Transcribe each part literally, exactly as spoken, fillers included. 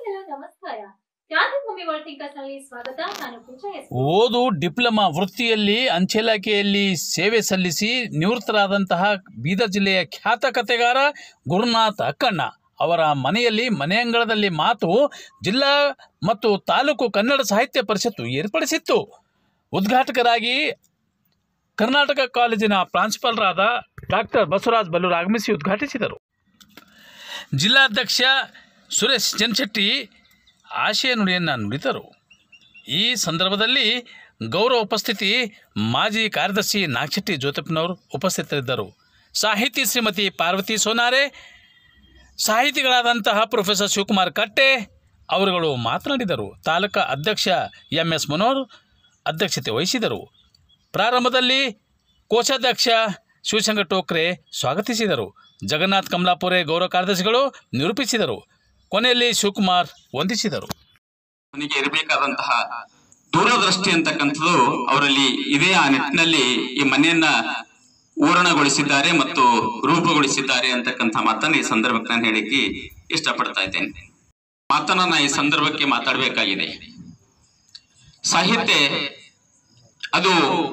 ಗೆಳೆಯರ ನಮಸ್ಕಾರ. ಕ್ರಾಂತಿಭೂಮಿ world thinkers ನಲ್ಲಿ ಸ್ವಾಗತ. ನಾನು ಪೂಜಾ. ಓದು ಡಿಪ್ಲೊಮಾ ವೃತ್ತಿಯಲ್ಲಿ ಅಂಚೆ ಇಲಾಖೆಯಲ್ಲಿ ಸೇವೆ ಸಲ್ಲಿಸಿ ನಿವೃತ್ತರಾದಂತಹ ಬೀದರ್ ಜಿಲ್ಲೆಯ ಖ್ಯಾತ ಕಥೆಗಾರ ಗುರುನಾಥ ಅಕ್ಕಣ್ಣ ಅವರ ಮನೆಯಲ್ಲಿ ಮನೆಯಂಗಳದಲ್ಲಿ ಮಾತು ಜಿಲ್ಲಾ ಮತ್ತು ತಾಲೂಕು ಕನ್ನಡ ಸಾಹಿತ್ಯ ಪರಿಷತ್ತು ಏರ್ಪಡಿಸಿತ್ತು. ಉದ್ಘಾಟಕರಾಗಿ ಕರ್ನಾಟಕ ಕಾಲೇಜಿನ ಪ್ರಾಂಶುಪಾಲರಾದ ಡಾಕ್ಟರ್ ಬಸವರಾಜ್ ಬಲ್ಲೂರು ಆಗಮಿಸಿ ಉದ್ಘಾಟಿಸಿದರು. ಜಿಲ್ಲಾಧ್ಯಕ್ಷ ಸುರೇಶ್ ಜನಶೆಟ್ಟಿ ಆಶಯ ನುಡಿಯನ್ನು ನುಡಿದರು. ಈ ಸಂದರ್ಭದಲ್ಲಿ ಗೌರವ ಉಪಸ್ಥಿತಿ ಮಾಜಿ ಕಾರ್ಯದರ್ಶಿ ನಾಗಶೆಟ್ಟಿ ಜ್ಯೋತಿಪ್ಪನವರು ಉಪಸ್ಥಿತರಿದ್ದರು. ಸಾಹಿತಿ ಶ್ರೀಮತಿ ಪಾರ್ವತಿ ಸೋನಾರೆ, ಸಾಹಿತಿಗಳಾದಂತಹ ಪ್ರೊಫೆಸರ್ ಶಿವಕುಮಾರ್ ಕಟ್ಟೆ ಅವರುಗಳು ಮಾತನಾಡಿದರು. ತಾಲೂಕಾ ಅಧ್ಯಕ್ಷ ಎಂ ಎಸ್ ಮನೋಹರ್ ಅಧ್ಯಕ್ಷತೆ ವಹಿಸಿದರು. ಪ್ರಾರಂಭದಲ್ಲಿ ಕೋಶಾಧ್ಯಕ್ಷ ಶಿವಶಂಕರ್ ಟೋಕ್ರೆ ಸ್ವಾಗತಿಸಿದರು. ಜಗನ್ನಾಥ್ ಕಮಲಾಪುರೆ ಗೌರವ ಕಾರ್ಯದರ್ಶಿಗಳು ನಿರೂಪಿಸಿದರು. ಕೊನೆಯಲ್ಲಿ ಶಿವಕುಮಾರ್ ವಂದಿಸಿದರು. ನನಗೆ ಇರಬೇಕಾದಂತಹ ದೂರದೃಷ್ಟಿ ಅಂತಕ್ಕಂಥದ್ದು ಅವರಲ್ಲಿ ಇದೇ. ಆ ನಿಟ್ಟಿನಲ್ಲಿ ಈ ಮನೆಯನ್ನ ಊರಣಗೊಳಿಸಿದ್ದಾರೆ ಮತ್ತು ರೂಪುಗೊಳಿಸಿದ್ದಾರೆ ಅಂತಕ್ಕಂಥ ಮಾತನ್ನ ಈ ಸಂದರ್ಭಕ್ಕೆ ನಾನು ಹೇಳಿಕ್ಕೆ ಇಷ್ಟಪಡ್ತಾ ಇದ್ದೇನೆ. ಮಾತನ್ನ ನಾ ಈ ಸಂದರ್ಭಕ್ಕೆ ಮಾತಾಡಬೇಕಾಗಿದೆ. ಸಾಹಿತ್ಯ ಅದು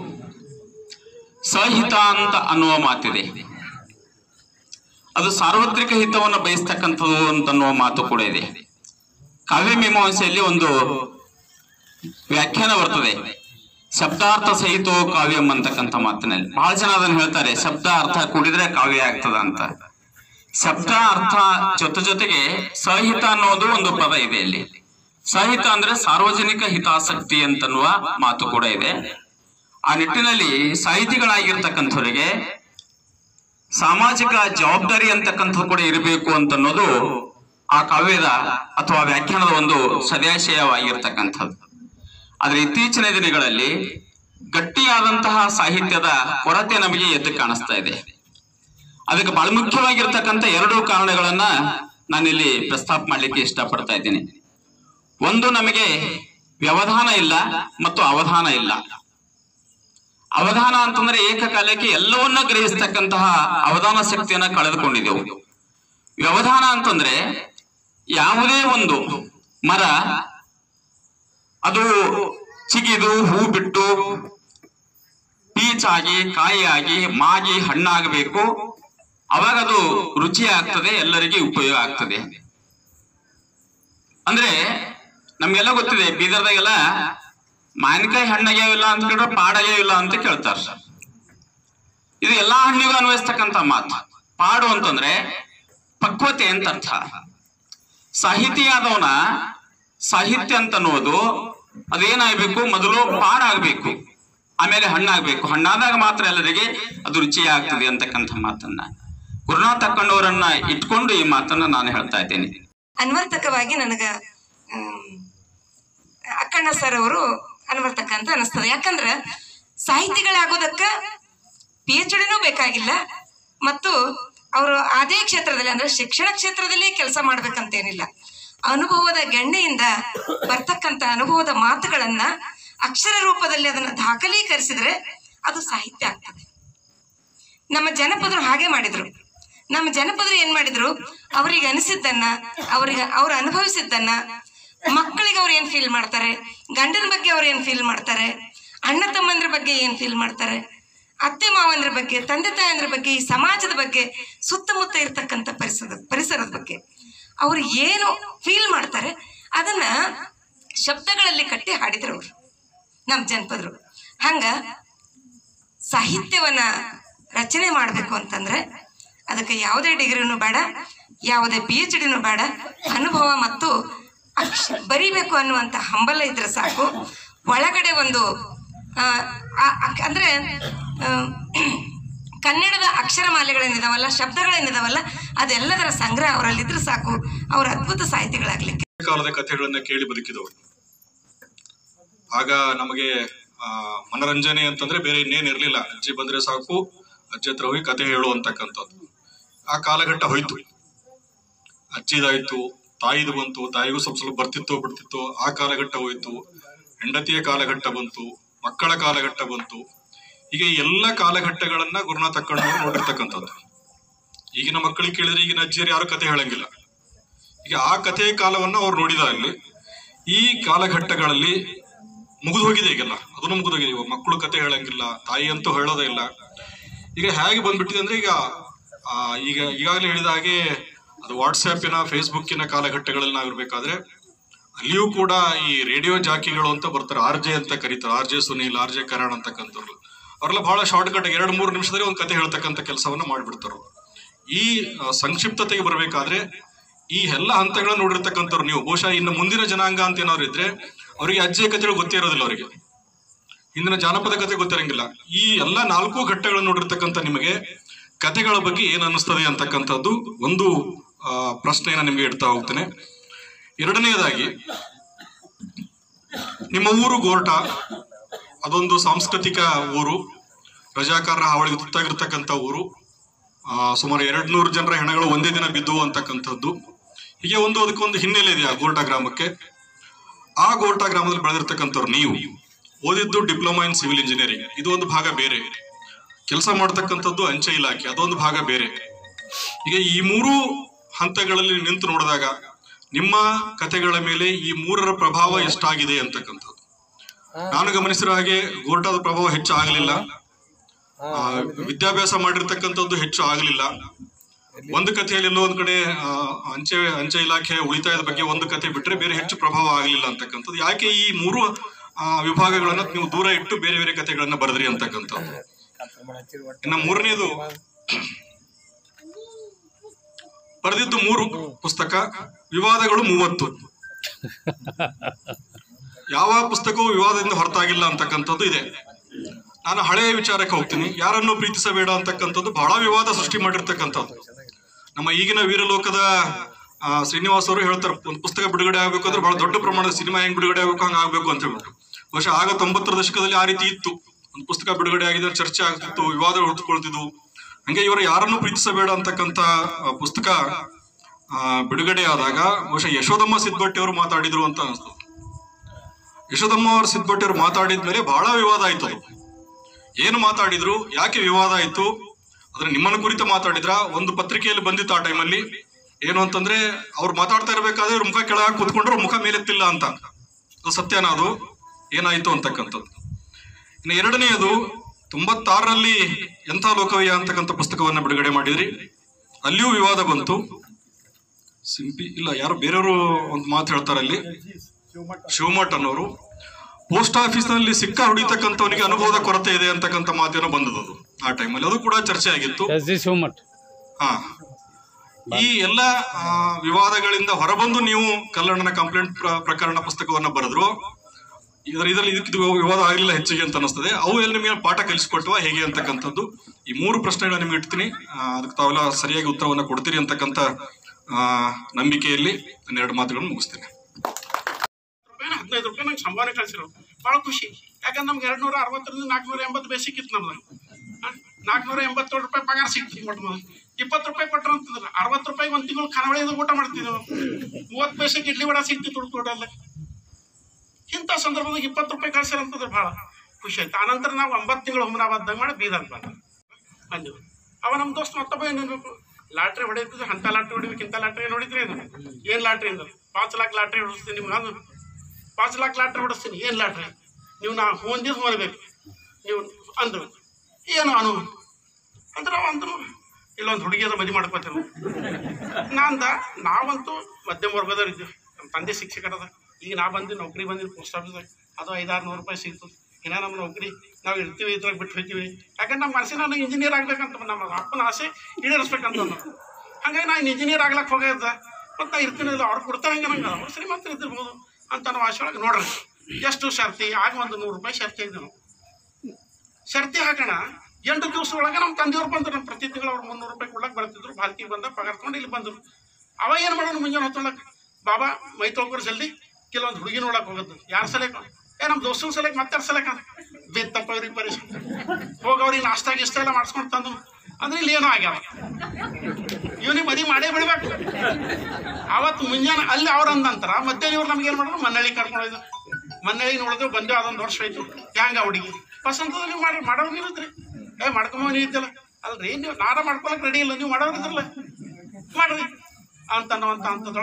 ಸಹಿತ ಅಂತ ಅನ್ನುವ ಮಾತಿದೆ. ಅದು ಸಾರ್ವತ್ರಿಕ ಹಿತವನ್ನು ಬಯಸ್ತಕ್ಕಂಥದ್ದು ಅಂತನ್ನುವ ಮಾತು ಕೂಡ ಇದೆ. ಕಾವ್ಯ ಮೀಮಾಂಸೆಯಲ್ಲಿ ಒಂದು ವ್ಯಾಖ್ಯಾನ ಬರ್ತದೆ, ಶಬ್ದಾರ್ಥ ಸಹಿತೋ ಕಾವ್ಯಂ ಅಂತಕ್ಕಂಥ ಮಾತಿನಲ್ಲಿ. ಬಹಳ ಜನ ಅದನ್ನು ಹೇಳ್ತಾರೆ, ಶಬ್ದ ಅರ್ಥ ಕೂಡಿದ್ರೆ ಕಾವ್ಯ ಆಗ್ತದ ಅಂತ. ಶಬ್ದ ಅರ್ಥ ಜೊತೆ ಜೊತೆಗೆ ಸಹಿತ ಅನ್ನೋದು ಒಂದು ಪದ ಇದೆ ಇಲ್ಲಿ. ಸಹಿತ ಅಂದ್ರೆ ಸಾರ್ವಜನಿಕ ಹಿತಾಸಕ್ತಿ ಅಂತನ್ನುವ ಮಾತು ಕೂಡ ಇದೆ. ಆ ನಿಟ್ಟಿನಲ್ಲಿ ಸಾಹಿತಿಗಳಾಗಿರ್ತಕ್ಕಂಥವರಿಗೆ ಸಾಮಾಜಿಕ ಜವಾಬ್ದಾರಿ ಅಂತಕ್ಕಂಥದ್ದು ಕೂಡ ಇರಬೇಕು ಅಂತನ್ನೋದು ಆ ಕಾವ್ಯದ ಅಥವಾ ವ್ಯಾಖ್ಯಾನದ ಒಂದು ಸದಾಶಯವಾಗಿರ್ತಕ್ಕಂಥದ್ದು. ಆದ್ರೆ ಇತ್ತೀಚಿನ ದಿನಗಳಲ್ಲಿ ಗಟ್ಟಿಯಾದಂತಹ ಸಾಹಿತ್ಯದ ಕೊರತೆ ನಮಗೆ ಎದ್ದು ಕಾಣಿಸ್ತಾ ಇದೆ. ಅದಕ್ಕೆ ಬಹಳ ಮುಖ್ಯವಾಗಿರ್ತಕ್ಕಂಥ ಎರಡು ಕಾರಣಗಳನ್ನ ನಾನಿಲ್ಲಿ ಪ್ರಸ್ತಾಪ ಮಾಡ್ಲಿಕ್ಕೆ ಇಷ್ಟಪಡ್ತಾ ಇದ್ದೀನಿ. ಒಂದು, ನಮಗೆ ವ್ಯವಧಾನ ಇಲ್ಲ ಮತ್ತು ಅವಧಾನ ಇಲ್ಲ. ಅವಧಾನ ಅಂತಂದ್ರೆ ಏಕಕಾಲಕ್ಕೆ ಎಲ್ಲವನ್ನ ಗ್ರಹಿಸ್ತಕ್ಕಂತಹ ಅವಧಾನ ಶಕ್ತಿಯನ್ನ ಕಳೆದುಕೊಂಡಿದ್ದೆವು. ವ್ಯವಧಾನ ಅಂತಂದ್ರೆ ಯಾವುದೇ ಒಂದು ಮರ ಅದು ಚಿಗಿದು ಹೂ ಬಿಟ್ಟು ಪೀಚಾಗಿ ಕಾಯಿಯಾಗಿ ಮಾಗಿ ಹಣ್ಣಾಗಬೇಕು. ಅವಾಗ ಅದು ರುಚಿ ಆಗ್ತದೆ, ಎಲ್ಲರಿಗೆ ಉಪಯೋಗ ಆಗ್ತದೆ. ಅಂದ್ರೆ ನಮ್ಗೆಲ್ಲ ಗೊತ್ತಿದೆ, ಬೀದರ್ದಾಗೆಲ್ಲ ಮಾವಿನಕಾಯಿ ಹಣ್ಣಾಗ್ಯಾವಿಲ್ಲ ಅಂತ ಕೇಳಿದ್ರೆ ಪಾಡಾಗ್ಯಾವಿಲ್ಲ ಅಂತ ಕೇಳ್ತಾರ. ಇದು ಎಲ್ಲಾ ಹಣ್ಣಿಗೂ ಅನ್ವಯಿಸ್ತಕ್ಕಂಥ ಮಾತು. ಪಾಡು ಅಂತಂದ್ರೆ ಪಕ್ವತೆ ಅಂತ ಅರ್ಥ. ಸಾಹಿತಿ ಆದವನ ಸಾಹಿತ್ಯ ಅಂತ ಅನ್ನೋದು ಅದೇನಾಗ್ಬೇಕು, ಮೊದಲು ಪಾಡಾಗ್ಬೇಕು, ಆಮೇಲೆ ಹಣ್ಣಾಗ್ಬೇಕು. ಹಣ್ಣಾದಾಗ ಮಾತ್ರ ಎಲ್ಲರಿಗೆ ಅದು ರುಚಿ ಆಗ್ತದೆ ಅಂತಕ್ಕಂಥ ಮಾತನ್ನ ಗುರುನಾಥ ಅಕ್ಕಣ್ಣವರನ್ನ ಇಟ್ಕೊಂಡು ಈ ಮಾತನ್ನ ನಾನು ಹೇಳ್ತಾ ಇದ್ದೇನೆ. ಅನ್ವರ್ತಕವಾಗಿ ನನಗ ಅಕ್ಕಣ್ಣ ಸರ್ ಅವರು ಅನ್ವರ್ತಕ ಅಂತ ಅನಿಸ್ತದೆ. ಯಾಕಂದ್ರೆ ಸಾಹಿತಿಗಳಾಗೋದಕ್ಕ ಪಿ ಎಚ್ ಡಿನೂ ಬೇಕಾಗಿಲ್ಲ ಮತ್ತು ಅವರು ಅದೇ ಕ್ಷೇತ್ರದಲ್ಲಿ ಅಂದ್ರೆ ಶಿಕ್ಷಣ ಕ್ಷೇತ್ರದಲ್ಲಿ ಕೆಲಸ ಮಾಡ್ಬೇಕಂತೇನಿಲ್ಲ. ಅನುಭವದ ಗೆಣ್ಣೆಯಿಂದ ಬರ್ತಕ್ಕಂಥ ಅನುಭವದ ಮಾತುಗಳನ್ನ ಅಕ್ಷರ ರೂಪದಲ್ಲಿ ಅದನ್ನ ದಾಖಲೀಕರಿಸಿದ್ರೆ ಅದು ಸಾಹಿತ್ಯ ಆಗ್ತದೆ. ನಮ್ಮ ಜನಪದರು ಹಾಗೆ ಮಾಡಿದ್ರು. ನಮ್ಮ ಜನಪದರು ಏನ್ ಮಾಡಿದ್ರು, ಅವರಿಗೆ ಅನಿಸಿದ್ದನ್ನ, ಅವ್ರಿಗೆ ಅವ್ರು ಅನುಭವಿಸಿದ್ದನ್ನ, ಮಕ್ಕಳಿಗೆ ಅವ್ರು ಏನ್ ಫೀಲ್ ಮಾಡ್ತಾರೆ, ಗಂಡನ ಬಗ್ಗೆ ಅವ್ರು ಏನ್ ಫೀಲ್ ಮಾಡ್ತಾರೆ, ಅಣ್ಣ ತಮ್ಮಂದ್ರ ಬಗ್ಗೆ ಏನ್ ಫೀಲ್ ಮಾಡ್ತಾರೆ, ಅತ್ತೆ ಮಾವಂದ್ರ ಬಗ್ಗೆ, ತಂದೆ ತಾಯಂದ್ರ ಬಗ್ಗೆ, ಈ ಸಮಾಜದ ಬಗ್ಗೆ, ಸುತ್ತಮುತ್ತ ಇರ್ತಕ್ಕಂಥ ಪರಿಸರದ ಪರಿಸರದ ಬಗ್ಗೆ ಅವ್ರು ಏನು ಫೀಲ್ ಮಾಡ್ತಾರೆ ಅದನ್ನ ಶಬ್ದಗಳಲ್ಲಿ ಕಟ್ಟಿ ಹಾಡಿದ್ರು ಅವರು, ನಮ್ಮ ಜನಪದರು. ಹಂಗ ಸಾಹಿತ್ಯವನ್ನ ರಚನೆ ಮಾಡ್ಬೇಕು ಅಂತಂದ್ರೆ ಅದಕ್ಕೆ ಯಾವುದೇ ಡಿಗ್ರಿನೂ ಬೇಡ, ಯಾವುದೇ ಪಿ ಎಚ್ ಡಿನೂ ಬೇಡ. ಅನುಭವ ಮತ್ತು ಅಕ್ಷ ಬರಿಬೇಕು ಅನ್ನುವಂಥ ಹಂಬಲ ಇದ್ರೆ ಸಾಕು. ಒಳಗಡೆ ಒಂದು ಅಂದ್ರೆ ಕನ್ನಡದ ಅಕ್ಷರ ಮಾಲೆಗಳೇನಿದಾವಲ್ಲ, ಶಬ್ದಗಳೇನಿದಾವಲ್ಲ, ಅದೆಲ್ಲದರ ಸಂಗ್ರಹ ಅವರಲ್ಲಿದ್ರೆ ಸಾಕು, ಅವರ ಅದ್ಭುತ ಸಾಹಿತಿಗಳಾಗ್ಲಿಕ್ಕೆ. ಕಾಲದ ಕಥೆಗಳನ್ನ ಕೇಳಿ ಬದುಕಿದವರು. ಆಗ ನಮಗೆ ಆ ಮನರಂಜನೆ ಅಂತಂದ್ರೆ ಬೇರೆ ಇನ್ನೇನ್ ಇರ್ಲಿಲ್ಲ. ಅಜ್ಜಿ ಬಂದ್ರೆ ಸಾಕು, ಅಜ್ಜಿ ಹತ್ರ ಹೋಗಿ ಕತೆ ಹೇಳು ಅಂತಕ್ಕಂಥದ್ದು. ಆ ಕಾಲಘಟ್ಟ ಹೋಯ್ತು. ಅಜ್ಜಿದಾಯ್ತು, ತಾಯಿದು ಬಂತು, ತಾಯಿಗೂ ಸ್ವಲ್ಪ ಸ್ವಲ್ಪ ಬರ್ತಿತ್ತು ಬಿಡ್ತಿತ್ತು. ಆ ಕಾಲಘಟ್ಟ ಹೋಯ್ತು. ಹೆಂಡತಿಯ ಕಾಲಘಟ್ಟ ಬಂತು, ಮಕ್ಕಳ ಕಾಲಘಟ್ಟ ಬಂತು. ಹೀಗೆ ಎಲ್ಲ ಕಾಲಘಟ್ಟಗಳನ್ನ ಗುರುನಾಥ ಅಕ್ಕಣ್ಣವರು ನೋಡಿರ್ತಕ್ಕಂಥದ್ದು. ಈಗಿನ ಮಕ್ಕಳಿಗೆ ಕೇಳಿದ್ರೆ ಈಗಿನ ಅಜ್ಜಿಯರು ಯಾರು ಕತೆ ಹೇಳಂಗಿಲ್ಲ. ಈಗ ಆ ಕಥೆಯ ಕಾಲವನ್ನು ಅವ್ರು ನೋಡಿದ ಅಲ್ಲಿ ಈ ಕಾಲಘಟ್ಟಗಳಲ್ಲಿ ಮುಗಿದು ಹೋಗಿದೆ ಈಗೆಲ್ಲ, ಅದನ್ನು ಮುಗಿದು ಹೋಗಿದೆ. ಇವಾಗ ಮಕ್ಕಳು ಕತೆ ಹೇಳಂಗಿಲ್ಲ, ತಾಯಿ ಅಂತೂ ಹೇಳೋದೇ ಇಲ್ಲ. ಈಗ ಹೇಗೆ ಬಂದ್ಬಿಟ್ಟಿದೆ ಅಂದ್ರೆ ಈಗ ಈಗ ಈಗಾಗಲೇ ಹೇಳಿದ ಹಾಗೆ ಅದು ವಾಟ್ಸ್ಆ್ಯಪಿನ ಫೇಸ್ಬುಕ್ಕಿನ ಕಾಲಘಟ್ಟಗಳಲ್ಲಿ ನಾವಿರ್ಬೇಕಾದ್ರೆ ಅಲ್ಲಿಯೂ ಕೂಡ ಈ ರೇಡಿಯೋ ಜಾಕಿಗಳು ಅಂತ ಬರ್ತಾರೆ, ಆರ್ ಜೆ ಅಂತ ಕರೀತಾರೆ, R J Sunil, R J Karan ಅಂತಕ್ಕಂಥವ್ರು. ಅವರೆಲ್ಲ ಬಹಳ ಶಾರ್ಟ್ ಕಟ್ ಎರಡು ಮೂರು ನಿಮಿಷದಲ್ಲಿ ಒಂದು ಕತೆ ಹೇಳ್ತಕ್ಕಂಥ ಕೆಲಸವನ್ನ ಮಾಡಿಬಿಡ್ತಾರೆ. ಈ ಸಂಕ್ಷಿಪ್ತತೆಗೆ ಬರಬೇಕಾದ್ರೆ ಈ ಎಲ್ಲ ಹಂತಗಳನ್ನ ನೋಡಿರ್ತಕ್ಕಂಥವ್ರು ನೀವು. ಬಹುಶಃ ಇನ್ನು ಮುಂದಿನ ಜನಾಂಗ ಅಂತ ಏನಾದ್ರು ಇದ್ರೆ ಅವರಿಗೆ ಅಜ್ಜಿಯ ಕಥೆಗಳು ಗೊತ್ತೇ ಇರೋದಿಲ್ಲ, ಅವರಿಗೆ ಹಿಂದಿನ ಜಾನಪದ ಕಥೆ ಗೊತ್ತಿರಂಗಿಲ್ಲ. ಈ ಎಲ್ಲ ನಾಲ್ಕು ಘಟ್ಟಗಳನ್ನು ನೋಡಿರ್ತಕ್ಕಂಥ ನಿಮಗೆ ಕಥೆಗಳ ಬಗ್ಗೆ ಏನ್ ಅನ್ನಿಸ್ತದೆ ಅಂತಕ್ಕಂಥದ್ದು ಒಂದು ಪ್ರಶ್ನೆಯನ್ನ ನಿಮ್ಗೆ ಇಡ್ತಾ ಹೋಗ್ತೇನೆ. ಎರಡನೆಯದಾಗಿ, ನಿಮ್ಮ ಊರು ಗೋರ್ಟ ಅದೊಂದು ಸಾಂಸ್ಕೃತಿಕ ಊರು, ರಜಾಕಾರರ ಹಾವಳಿಗೆ ತುತ್ತಾಗಿರ್ತಕ್ಕಂಥ ಊರು. ಆ ಸುಮಾರು ಎರಡ್ ನೂರು ಜನರ ಹೆಣಗಳು ಒಂದೇ ದಿನ ಬಿದ್ದು ಅಂತಕ್ಕಂಥದ್ದು. ಹೀಗೆ ಒಂದು ಅದಕ್ಕೊಂದು ಹಿನ್ನೆಲೆ ಇದೆ ಆ ಗೋರ್ಟಾ ಗ್ರಾಮಕ್ಕೆ. ಆ ಗೋರ್ಟಾ ಗ್ರಾಮದಲ್ಲಿ ಬೆಳೆದಿರ್ತಕ್ಕಂಥವ್ರು ನೀವು. ಓದಿದ್ದು ಡಿಪ್ಲೊಮಾ ಇನ್ ಸಿವಿಲ್ ಇಂಜಿನಿಯರಿಂಗ್, ಇದು ಒಂದು ಭಾಗ ಬೇರೆ. ಕೆಲಸ ಮಾಡ್ತಕ್ಕಂಥದ್ದು ಅಂಚೆ ಇಲಾಖೆ, ಅದೊಂದು ಭಾಗ ಬೇರೆ. ಈಗ ಈ ಮೂರು ಹಂತಗಳಲ್ಲಿ ನಿಂತು ನೋಡಿದಾಗ ನಿಮ್ಮ ಕಥೆಗಳ ಮೇಲೆ ಈ ಮೂರರ ಪ್ರಭಾವ ಎಷ್ಟಾಗಿದೆ ಅಂತಕ್ಕಂಥದ್ದು. ನಾನು ಗಮನಿಸಿರೋ ಹಾಗೆ ಗೋರ್ಟಾದ ಪ್ರಭಾವ ಹೆಚ್ಚು ಆಗಲಿಲ್ಲ, ವಿದ್ಯಾಭ್ಯಾಸ ಮಾಡಿರ್ತಕ್ಕಂಥದ್ದು ಹೆಚ್ಚು ಆಗಲಿಲ್ಲ. ಒಂದು ಕಥೆಯಲ್ಲಿ ಎಲ್ಲೋ ಒಂದ್ ಕಡೆ ಅಂಚೆ ಅಂಚೆ ಇಲಾಖೆ ಉಳಿತಾಯದ ಬಗ್ಗೆ ಒಂದು ಕಥೆ ಬಿಟ್ರೆ ಬೇರೆ ಹೆಚ್ಚು ಪ್ರಭಾವ ಆಗಲಿಲ್ಲ ಅಂತಕ್ಕಂಥದ್ದು. ಯಾಕೆ ಈ ಮೂರು ವಿಭಾಗಗಳನ್ನ ನೀವು ದೂರ ಇಟ್ಟು ಬೇರೆ ಬೇರೆ ಕಥೆಗಳನ್ನ ಬರೆದ್ರಿ ಅಂತಕ್ಕಂಥದ್ದು. ಇನ್ನು ಮೂರನೇದು, ಬರೆದಿದ್ದು ಮೂರು ಪುಸ್ತಕ, ವಿವಾದಗಳು ಮೂವತ್ತು. ಯಾವ ಪುಸ್ತಕವೂ ವಿವಾದದಿಂದ ಹೊರತಾಗಿಲ್ಲ ಅಂತಕ್ಕಂಥದ್ದು ಇದೆ. ನಾನು ಹಳೆಯ ವಿಚಾರಕ್ಕೆ ಹೋಗ್ತೀನಿ. ಯಾರನ್ನು ಪ್ರೀತಿಸಬೇಡ ಅಂತಕ್ಕಂಥದ್ದು ಬಹಳ ವಿವಾದ ಸೃಷ್ಟಿ ಮಾಡಿರ್ತಕ್ಕಂಥದ್ದು. ನಮ್ಮ ಈಗಿನ ವೀರಲೋಕದ ಶ್ರೀನಿವಾಸ್ ಅವರು ಹೇಳ್ತಾರೆ, ಒಂದು ಪುಸ್ತಕ ಬಿಡುಗಡೆ ಆಗ್ಬೇಕು ಅಂದ್ರೆ ಬಹಳ ದೊಡ್ಡ ಪ್ರಮಾಣದ ಸಿನಿಮಾ ಹೆಂಗ್ ಬಿಡುಗಡೆ ಆಗ್ಬೇಕು ಹಂಗ ಆಗ್ಬೇಕು ಅಂತ ಹೇಳ್ಬಿಟ್ಟು. ಬಹುಶಃ ಆಗ ತೊಂಬತ್ತರ ದಶಕದಲ್ಲಿ ಆ ರೀತಿ ಇತ್ತು. ಒಂದು ಪುಸ್ತಕ ಬಿಡುಗಡೆ ಆಗಿದ್ರೆ ಚರ್ಚೆ ಆಗ್ತಿತ್ತು, ವಿವಾದ ಹೊರತುಕೊಳ್ತಿದ್ವು. ಹಂಗೆ ಇವರು ಯಾರನ್ನು ಪ್ರೀತಿಸಬೇಡ ಅಂತಕ್ಕಂಥ ಪುಸ್ತಕ ಬಿಡುಗಡೆ ಆದಾಗ ಬಹುಶಃ ಯಶೋಧಮ್ಮ ಸಿದ್ಬಟ್ಟಿ ಅವರು ಮಾತಾಡಿದ್ರು ಅಂತ ಅನಿಸ್ತು. ಯಶೋಧಮ್ಮ ಅವರು ಸಿದ್ಬಟ್ಟಿ ಅವರು ಮಾತಾಡಿದ್ಮೇಲೆ ಬಹಳ ವಿವಾದ ಆಯ್ತು. ಅದು ಏನು ಮಾತಾಡಿದ್ರು, ಯಾಕೆ ವಿವಾದ ಆಯ್ತು, ಅದ್ರ ನಿಮ್ಮನ್ನು ಕುರಿತು ಮಾತಾಡಿದ್ರ. ಒಂದು ಪತ್ರಿಕೆಯಲ್ಲಿ ಬಂದಿತ್ತು ಆ ಟೈಮಲ್ಲಿ, ಏನು ಅಂತಂದ್ರೆ ಅವ್ರು ಮಾತಾಡ್ತಾ ಇರ್ಬೇಕಾದ್ರೆ ಇವ್ರ ಮುಖ ಕೆಳಗೆ ಕೂತ್ಕೊಂಡ್ರು, ಮುಖ ಮೇಲೆತ್ತಿಲ್ಲ ಅಂತ. ಅದು ಸತ್ಯನ, ಅದು ಏನಾಯ್ತು ಅಂತಕ್ಕಂಥದ್ದು. ಇನ್ನು ಎರಡನೆಯದು, ತೊಂಬತ್ತಾರರಲ್ಲಿ ಎಂಥ ಲೋಕವಯ್ಯ ಅಂತಕ್ಕಂಥ ಪುಸ್ತಕವನ್ನ ಬಿಡುಗಡೆ ಮಾಡಿದ್ರಿ, ಅಲ್ಲಿಯೂ ವಿವಾದ ಬಂತು. ಸಿಂಪಿ ಇಲ್ಲ ಯಾರು ಬೇರೆಯವರು ಒಂದು ಮಾತು ಹೇಳ್ತಾರೆ ಅಲ್ಲಿ, ಶಿವಮಠ್ ಅನ್ನೋರು, ಪೋಸ್ಟ್ ಆಫೀಸ್ ನಲ್ಲಿ ಸಿಕ್ಕ ಹೊಡಿತಕ್ಕಂಥವನಿಗೆ ಅನುಭವದ ಕೊರತೆ ಇದೆ ಅಂತಕ್ಕಂಥ ಮಾತೇನೋ ಬಂದದ್ದು ಆ ಟೈಮಲ್ಲಿ. ಅದು ಕೂಡ ಚರ್ಚೆ ಆಗಿತ್ತು. ಹಾ, ಈ ಎಲ್ಲ ವಿವಾದಗಳಿಂದ ಹೊರಬಂದು ನೀವು ಕಲ್ಲಣ್ಣನ ಕಂಪ್ಲೇಂಟ್ ಪ್ರಕರಣ ಪುಸ್ತಕವನ್ನ ಬರೆದ್ರು. ಇದರ ಇದರಲ್ಲಿ ಇದಕ್ಕೆ ವಿವಾದ ಆಗಲಿಲ್ಲ ಹೆಚ್ಚಿಗೆ ಅಂತ ಅನಿಸ್ತದೆ. ಅವು ಎಲ್ಲ ನಿಮಗೆ ಪಾಠ ಕಲಿಸಿಕೊಟ್ಟವ ಹೇಗೆ ಅಂತಕ್ಕಂಥದ್ದು. ಈ ಮೂರು ಪ್ರಶ್ನೆಗಳನ್ನ ನಿಮ್ಗೆ ಇಡ್ತೀನಿ, ಅದಕ್ಕೆ ತಾವೆಲ್ಲ ಸರಿಯಾಗಿ ಉತ್ತರವನ್ನ ಕೊಡ್ತೀರಿ ಅಂತಕ್ಕಂಥ ಆ ನಂಬಿಕೆಯಲ್ಲಿ ನಾನು ಎರಡು ಮಾತುಗಳನ್ನು ಮುಗಿಸ್ತೇನೆ. ಹದಿನೈದು ರೂಪಾಯಿ ನಂಗೆ ಸಂಭಾವನೆ ಕಳಿಸಿರೋ ಭಾಳ ಖುಷಿ. ಯಾಕಂದ್ರೆ ನಮ್ಗೆ ಎರಡು ನೂರ ಅರವತ್ತರಿಂದ ನಾಲ್ಕುನೂರ ಎಂಬತ್ತು ಬೇಸಿಕ್ ಇತ್ತು ನಮ್ದು. ನಾಲ್ಕುನೂರ ಎಂಬತ್ತೇಳು ರೂಪಾಯಿ ಪಗಾರ ಸಿಕ್ತು. ಕೊಟ್ಟು ಇಪ್ಪತ್ತು ರೂಪಾಯಿ ಕೊಟ್ಟರು ಅಂತಂದ್ರೆ ಅರವತ್ತು ರೂಪಾಯಿಗೆ ಒಂದು ತಿಂಗಳು ಖಾನಾವಳಿಯಿಂದ ಊಟ ಮಾಡ್ತಿದ್ದೆವು. ಮೂವತ್ತು ಪೈಸೆಗೆ ಇಡ್ಲಿ ವಡ ಸಿಕ್ತಿತ್ತು ಉಳ್ಕೊಡಲ್ಲ. ಇಂಥ ಸಂದರ್ಭದಾಗ ಇಪ್ಪತ್ತು ರೂಪಾಯಿ ಕಳ್ಸಿರಂತಂದ್ರೆ ಭಾಳ ಖುಷಿ ಆಯ್ತು. ಆನಂತರ ನಾವು ಒಂಬತ್ತು ತಿಂಗಳು ಹುಮನಾಬಾದ್ದಾಗ ಮಾಡಿ ಬೀದರ್ ಬಂದ ಅಂದೇವು. ಅವ ನಮ್ಮ ದೋಸ್ತ ಮತ್ತೊಬ್ಬ ಏನಿರ್ಬೇಕು, ಲಾಟ್ರಿ ಹೊಡೆಯುತ್ತಿದ್ದು ಅಂಥ ಲಾಟ್ರಿ ಹೊಡಿಬೇಕು ಇಂಥ ಲಾಟ್ರಿ ನೋಡಿದ್ರಿ ಅದು ಏನು ಲಾಟ್ರಿ ಅಂದ್ರೆ ಪಾಂಚ್ ಲಾಕ್ ಲಾಟ್ರಿ ಹೊಡಿಸ್ತೀನಿ ನಿಮ್ಗೆ, ಅದು ಪಾಂಚ್ ಲಾಕ್ ಲಾಟ್ರಿ ಹೊಡಿಸ್ತೀನಿ. ಏನು ಲಾಟ್ರಿ ನೀವು ನಾ ಹೊಂದಿದ್ದು ಹೊರಬೇಕು ನೀವು ಅಂದರು. ಏನು ಅನು ಅಂದ್ರೆ ಅಂದರು, ಇಲ್ಲೊಂದು ಹುಡುಗಿಯದ ಮದುವೆ ಮಾಡ್ಕೊತೇವೆ. ನಾಂದ ನಾವಂತೂ ಮಧ್ಯಮ ವರ್ಗದವ್ರು ಇದ್ದೀವಿ. ನಮ್ಮ ತಂದೆ ಶಿಕ್ಷಕರದ. ಈಗ ನಾ ಬಂದು ನೌಕರಿ ಬಂದಿದ್ದು ಪೋಸ್ಟ್ ಆಫೀಸ್ದಾಗ, ಅದು ಐದಾರು ನೂರು ರೂಪಾಯಿ ಸಿಗ್ತು. ಇನ್ನು ನಮ್ಮ ನೌಕರಿ ನಾವು ಇರ್ತೀವಿ, ಇದ್ರಾಗ ಬಿಟ್ಟು ಹೋಗ್ತೀವಿ. ಯಾಕಂದ್ರೆ ನಮ್ಮ ಮನಸ್ಸಿನ ನಾನು ಇಂಜಿನಿಯರ್ ಆಗ್ಬೇಕಂತ, ನಮ್ಮ ಅಪ್ಪನ ಆಸೆ ಈಡೇರಿಸ್ಬೇಕಂತ. ಹಾಗಾಗಿ ನಾನು ಇಂಜಿನಿಯರ್ ಆಗ್ಲಕ್ಕೆ ಹೋಗಿದ್ದ, ಮತ್ತು ನಾ ಇರ್ತೀನಿ ಇಲ್ಲ ಅವ್ರು ಕೊಡ್ತಾರೆ. ಹಂಗೆ ನಂಗೆ ಅವ್ರು ಶ್ರೀಮಂತ ಇದ್ದಿರ್ಬೋದು ಅಂತ ನಾವು ಆಸೆ ಒಳಗೆ ನೋಡ್ರಿ ಎಷ್ಟು ಶರ್ತಿ ಆಗ ಒಂದು ನೂರು ರೂಪಾಯಿ ಶರ್ತಿ ಇದ್ದೆ ನಾವು. ಶರ್ತಿ ಹಾಕೋಣ ಎಂಟು ದಿವಸ ಒಳಗೆ ನಮ್ಮ ತಂದೆಯವ್ರು ಬಂದರು. ನಮ್ಮ ಪ್ರತಿ ತಿಂಗಳು ಅವ್ರು ಮುನ್ನೂರು ರೂಪಾಯಿ ಕೊಡ್ಲಕ್ಕೆ ಬರ್ತಿದ್ರು. ಬಾಲ್ಕಿಗೆ ಬಂದ ಪಗಾರ ತೊಗೊಂಡು ಇಲ್ಲಿ ಬಂದರು. ಅವಾಗ ಏನು ಮಾಡೋಣ, ಮುಂಜಾನೆ ಹೊತ್ತೊಳಕ್ಕೆ ಬಾಬಾ ಮೈ ತೊಳ್ಕೊರು ಜಲ್ದಿ ಕೆಲವೊಂದು ಹುಡುಗಿ ನೋಡಕ್ಕೆ ಹೋಗುತ್ತೆ. ಯಾರು ಸಲಕ ಏ ನಮ್ಮ ದೋಸ್ತನ ಸಲಕ್ಕೆ ಮತ್ತೆ ಯಾರು ಸಲಕ ಬೇತ್ತಪ್ಪ ಅವ್ರಿಗೆ ಪರಿಸ್ ಹೋಗಿ ಅವ್ರಿಗೆ ನಾಷ್ಟ ಗಿಷ್ಟ ಎಲ್ಲ ಮಾಡಿಸ್ಕೊಂಡು ತಂದು ಅಂದ್ರೆ ಇಲ್ಲಿ ಏನೋ ಆಗ್ಯಾವ. ಇವನಿಗೆ ಮದುವೆ ಮಾಡೇ ಬಿಡ್ಬೇಕು. ಅವತ್ತು ಮುಂಜಾನೆ ಅಲ್ಲಿ ಅವ್ರು ಅಂದಂತರ ಮಧ್ಯಾಹ್ನ ಇವ್ರು ನಮ್ಗೆ ಏನು ಮಾಡೋದು, ಮನ್ನಳ್ಳಿ ಕರ್ಕೊಂಡೋಯ್ದು. ಮನ್ನಳ್ಳಿ ನೋಡಿದ್ರು ಬಂದೇವು, ಅದೊಂದು ವರ್ಷ ಆಯ್ತು. ಹ್ಯಾಂಗ ಹುಡುಗಿ ಪಸಂತದ ನೀವು ಮಾಡಿ ಮಾಡೋರು ಇರುದ್ರಿ. ಏ ಮಾಡ್ಕೊಂಬ ನೀವು ಇದ್ದಲ್ಲ ಅಲ್ರಿ, ನೀವು ನಾಡ ಮಾಡ್ಕೊಳಕ್ಕೆ ರೆಡಿ ಇಲ್ಲ, ನೀವು ಮಾಡೋರು ಇದ್ರಲ್ಲ ಮಾಡ್ರಿ ಅಂತ ಅನ್ನೋವಂಥ ಅಂಥದ್ರೊಳಗೆ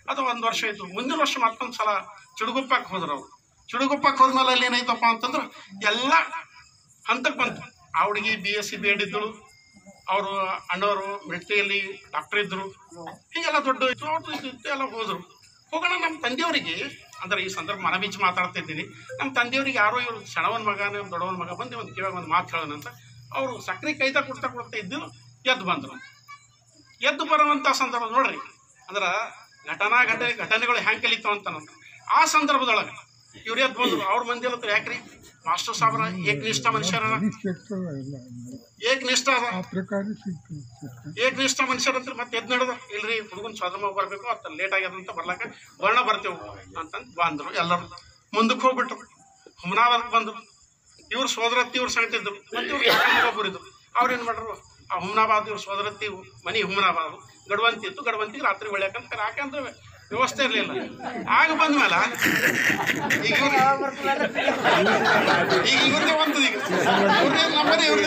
ಅದು ಒಂದು ವರ್ಷ ಆಯಿತು. ಮುಂದಿನ ವರ್ಷ ಮತ್ತೊಂದು ಸಲ ಚಿಡುಗುಪ್ಪಕ್ಕೆ ಹೋದ್ರು ಅವರು. ಚಿಡುಗುಪ್ಪಕ್ಕೆ ಹೋದ್ಮೇಲೆ ಅಲ್ಲಿ ಏನಾಯ್ತಪ್ಪ ಅಂತಂದ್ರೆ ಎಲ್ಲ ಹಂತಕ್ಕೆ ಬಂತು. ಆ ಹುಡುಗಿ B S C B Ed ಇದ್ದಳು, ಅವರು ಅಣ್ಣವರು ಮಿಲಿಟ್ರಿಯಲ್ಲಿ ಡಾಕ್ಟರ್ ಇದ್ದರು, ಹೀಗೆಲ್ಲ ದೊಡ್ಡ ಇತ್ತು. ಅವ್ರದ್ದು ಇತ್ತು ಎಲ್ಲ ಹೋದರು. ಹೋಗೋಣ ನಮ್ಮ ತಂದೆಯವರಿಗೆ, ಅಂದ್ರೆ ಈ ಸಂದರ್ಭ ಮನ ಬಿಚ್ಚಿ ಮಾತಾಡ್ತಾ ಇದ್ದೀನಿ, ನಮ್ಮ ತಂದೆಯವರಿಗೆ ಯಾರೋ ಇವರು ಸಣ್ಣವನ ಮಗ ನಮ್ಮ ದೊಡ್ಡವನ ಮಗ ಬಂದು ಒಂದು ಕಿವಾಗ ಒಂದು ಮಾತು ಹೇಳೋಣ ಅಂತ ಅವರು ಸಕ್ಕರೆ ಕೈತಾ ಕೊಡ್ತಾ ಕೊಡ್ತಾ ಇದ್ದು ಎದ್ದು ಬಂದರು. ಎದ್ದು ಬರುವಂಥ ಸಂದರ್ಭ ನೋಡ್ರಿ, ಅಂದ್ರೆ ಘಟನಾ ಘಟನೆ ಘಟನೆಗಳು ಹೆಂಗೆ ಕಲಿತಾವ ಅಂತ ಆ ಸಂದರ್ಭದೊಳಗೆ ಇವ್ರು ಎದ್ದು ಬಂದರು. ಅವ್ರ ಮಂದಿ ಅಲ್ಲ ಯಾಕ್ರಿ ಮಾಸ್ಟರ್ ಸಾಬ್ರ ಏಕನಿಷ್ಠ ಮನುಷ್ಯರ ಏಕನಿಷ್ಠ ಅದ ಏಕನಿಷ್ಠ ಮನುಷ್ಯರ ಅಂತ ಮತ್ತೆ ಎದ್ದು ನಡೆದ ಇಲ್ರಿ ಹುಡುಗನ್ ಸ್ವಧರ್ಮ ಬರಬೇಕು ಅತ್ತ ಲೇಟ್ ಆಗ್ಯದಂತ ಬರ್ಲಾಕ ವರ್ಣ ಬರ್ತೇವೆ ಅಂತಂದು ಬಂದರು. ಎಲ್ಲರೂ ಮುಂದಕ್ಕೆ ಹೋಗ್ಬಿಟ್ರು. ಹುಮನಾಬಾದಕ್ಕೆ ಬಂದರು. ಇವ್ರು ಸೋದರತ್ತಿ ಇವ್ರು ಸಂಗತಿದ್ರು. ಮತ್ತೆ ಇವ್ರು ಒಬ್ಬರು ಇದ್ರು. ಅವ್ರು ಏನು ಮಾಡ್ರು, ಆ ಹುಮನಾಬಾದ್ ಇವ್ರು ಸೋದರತ್ತಿ ಮನಿ ಹುಮನಾಬಾದ್ ಗಡವಂತಿ ಇತ್ತು. ಗಡವಂತಿಗೆ ರಾತ್ರಿ ಬೆಳ್ಯಾಕಂತ ಯಾಕಂದ್ರೆ ವ್ಯವಸ್ಥೆ ಇರಲಿಲ್ಲ. ಆಗ ಬಂದ್ಮೇಲೆ ಈಗ ಈಗ ಇವ್ರದೇ ಬಂತದ, ಈಗ ಇವ್ರದೇ ನಂಬರೇ ಇವ್ರದೇ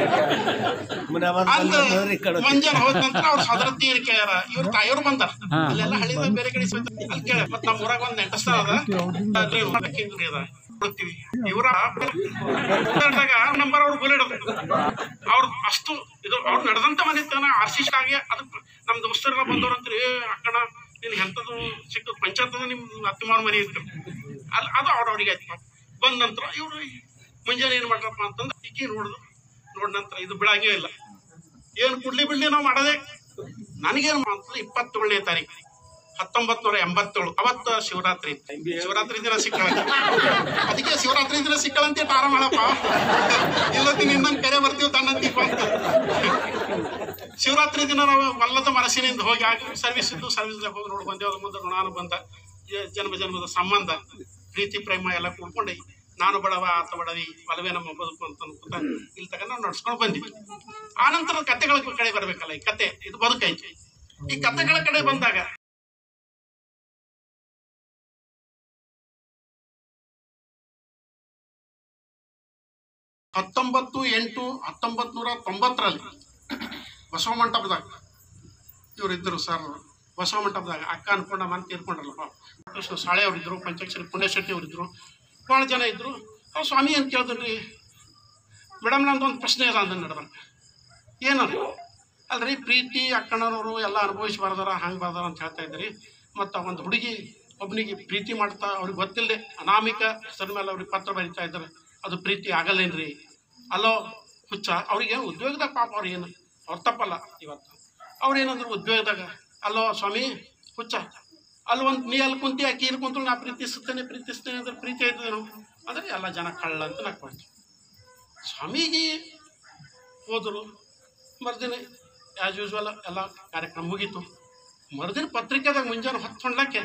ಅಂತ ಮುಂಜಾನೆ ಹೋದ ನಂತರ ಅವ್ರ ಸೋದರತ್ತಿ ಏನು ಕೇಳ್ಯಾರ, ಇವ್ರ ತಾಯಿಯವ್ರು ಬಂದಾರ. ಅಲ್ಲೆಲ್ಲ ಹಳ್ಳಿದ ಬೇರೆ ಕಡೆ ಅಲ್ಲಿ ಕೇಳ. ಮತ್ತೆ ನಮ್ಮ ಊರಾಗ ಒಂದು ನೆಂಟಸ್ತಾರ ಅದ ಕೊಡ್ತೀವಿ. ಇವರ ನಂಬರ್ ಅವ್ರು ಬುಲೆಡೋದು ಅವ್ರು ಅಷ್ಟು ಇದು ಅವ್ರು ನಡೆದಂತ ಮನೆತನ ಆರ್ಸಿಸ್ಟಾಗಿ ಅದಕ್ಕೆ ನಮ್ಮ ದೋಸ್ತರೆಲ್ಲ ಬಂದವ್ರಂತ್ರಿ, ಅಕ್ಕಣ ನಿನ್ಗೆ ಎಂಥದ್ದು ಸಿಕ್ಕ ಪಂಚಾಯತದ ನಿಮ್ಮ ಅತ್ತಿಮಾರ ಮನೆ ಇರ್ತೀವಿ ಅಲ್ಲಿ ಅದು ಅವ್ರ ಅವ್ರಿಗೆ ಆಯ್ತು. ಬಂದ ನಂತರ ಇವರು ಮುಂಜಾನೆ ಏನು ಮಾಡ್ರಪ್ಪ ಅಂತಂದ್ರೆ ಈಕಿ ನೋಡಿದ್ರು. ನೋಡಿದ ನಂತರ ಇದು ಬಿಡಾಗೇ ಇಲ್ಲ, ಏನು ಕುಡ್ಲಿ ಬಿಡ್ಲಿ ನಾವು ಮಾಡೋದೇ. ನನಗೇನು ಮಾಡ್ತದೆ ಇಪ್ಪತ್ತೇಳನೇ ತಾರೀಕು ಹತ್ತೊಂಬತ್ ನೂರ ಎಂಬತ್ತೇಳು ಅವತ್ತು ಶಿವರಾತ್ರಿ. ಶಿವರಾತ್ರಿ ದಿನ ಸಿಕ್ಕಳ, ಅದಕ್ಕೆ ಶಿವರಾತ್ರಿ ದಿನ ಸಿಕ್ಕಳಂತ ಆರಾಮ ಮಾಡಪ್ಪ, ಇಲ್ಲತ್ತಿ ನಿನ್ನಂಗೆ ಕರೆ ಬರ್ತೀವಿ ತನ್ನಂತೀವಿ ಅಂತ. ಶಿವರಾತ್ರಿ ದಿನ ನಾವು ಮಲ್ಲದ ಮನಸ್ಸಿನಿಂದ ಹೋಗಿ ಆಗ ಸರ್ವಿಸ್ ಇದ್ದು ಸರ್ವಿಸ್ದಾಗ ಹೋಗಿ ನೋಡಿ ಬಂದೇವ್. ಅದ್ರ ಮುಂದೆ ಋಣಾನು ಬಂದ ಜನ್ಮ ಜನ್ಮದ ಸಂಬಂಧ ಪ್ರೀತಿ ಪ್ರೇಮ ಎಲ್ಲ ಕೂಡ್ಕೊಂಡು ನಾನು ಬಡವ ಆತ ಬಡವಿ ಬಲವೇ ನಮ್ಮ ಬದುಕು ಅಂತ ಅನ್ಕೊಂತ ಇಲ್ಲಿ ತಗ ನಾವು ನಡ್ಸ್ಕೊಂಡು ಬಂದ್ವಿ. ಆ ನಂತರ ಕತೆಗಳ ಕಡೆ ಬರ್ಬೇಕಲ್ಲ, ಈ ಕತೆ ಇದು ಬದುಕೈತಿ. ಈ ಕತೆಗಳ ಕಡೆ ಬಂದಾಗ ಹತ್ತೊಂಬತ್ತು ಎಂಟು ಹತ್ತೊಂಬತ್ ನೂರ ತೊಂಬತ್ತರಲ್ಲಿ ಬಸವ ಮಂಟಪದಾಗ ಇವರಿದ್ದರು ಸರ್. ಬಸವ ಮಂಟಪದಾಗ ಅಕ್ಕ ಅನ್ಕೊಂಡ ಮನೆ ತೀರ್ಕೊಂಡ್ರಲ್ಲಪ್ಪ. ಕೃಷ್ಣ ಸಾಳೆ ಅವರಿದ್ದರು, ಪಂಚಾಕ್ಷರಿ ಪುಣ್ಯಶೆಟ್ಟಿ ಅವರಿದ್ದರು, ಭಾಳ ಜನ ಇದ್ದರು. ಅವ್ರು ಸ್ವಾಮಿ ಏನು ಕೇಳಿದ್ರಿ, ಮೇಡಮ್ ನಂದೊಂದು ಪ್ರಶ್ನೆ ಅದ ಅಂದ ನಡೆದ. ಏನದು ಅಲ್ರಿ, ಪ್ರೀತಿ ಅಕ್ಕಣ್ಣನವರು ಎಲ್ಲ ಅನುಭವಿಸಿ ಬರ್ದಾರ ಹಂಗೆ ಬರ್ದಾರ ಅಂತ ಹೇಳ್ತಾ ಇದ್ರಿ. ಮತ್ತು ಒಂದು ಹುಡುಗಿ ಒಬ್ಬನಿಗೆ ಪ್ರೀತಿ ಮಾಡ್ತಾ ಅವ್ರಿಗೆ ಗೊತ್ತಿಲ್ಲದೆ ಅನಾಮಿಕ ಹೆಸರ ಮೇಲೆ ಅವ್ರಿಗೆ ಪತ್ರ ಬರೀತಾ ಇದ್ದಾರೆ, ಅದು ಪ್ರೀತಿ ಆಗಲ್ಲೇನ್ರಿ? ಅಲ್ಲೋ ಹುಚ್ಚ, ಅವ್ರಿಗೇನು ಉದ್ಯೋಗದಾಗ ಪಾಪ ಅವ್ರು ಏನು ಅವ್ರು ತಪ್ಪಲ್ಲ. ಇವತ್ತು ಅವ್ರು ಏನಂದ್ರು ಉದ್ಯೋಗದಾಗ, ಅಲ್ಲೋ ಸ್ವಾಮಿ ಹುಚ್ಚ, ಅಲ್ಲಿ ಒಂದು ನೀ ಅಲ್ಲಿ ಕುಂತಿ ಆಕಿ ಇಲ್ಲಿ ಕುಂತು ನಾ ಪ್ರೀತಿಸುತ್ತೇನೆ ಪ್ರೀತಿಸ್ತೇನೆ ಅಂದ್ರೆ ಪ್ರೀತಿ ಆಯ್ತದೇನು ಅಂದರೆ ಎಲ್ಲ ಜನ ಕಳ್ಳ ಅಂತ ನಾಕೊಳ್ತು. ಸ್ವಾಮಿಗೆ ಹೋದರು. ಮರುದಿನ ಆ್ಯಸ್ ಯೂಸ್ವಲ್ ಎಲ್ಲ ಕಾರ್ಯಕ್ರಮ ಮುಗೀತು. ಮರುದಿನ ಪತ್ರಿಕೆದಾಗ ಮುಂಜಾನೆ ಹೊತ್ಕೊಂಡ್ಲಕ್ಕೆ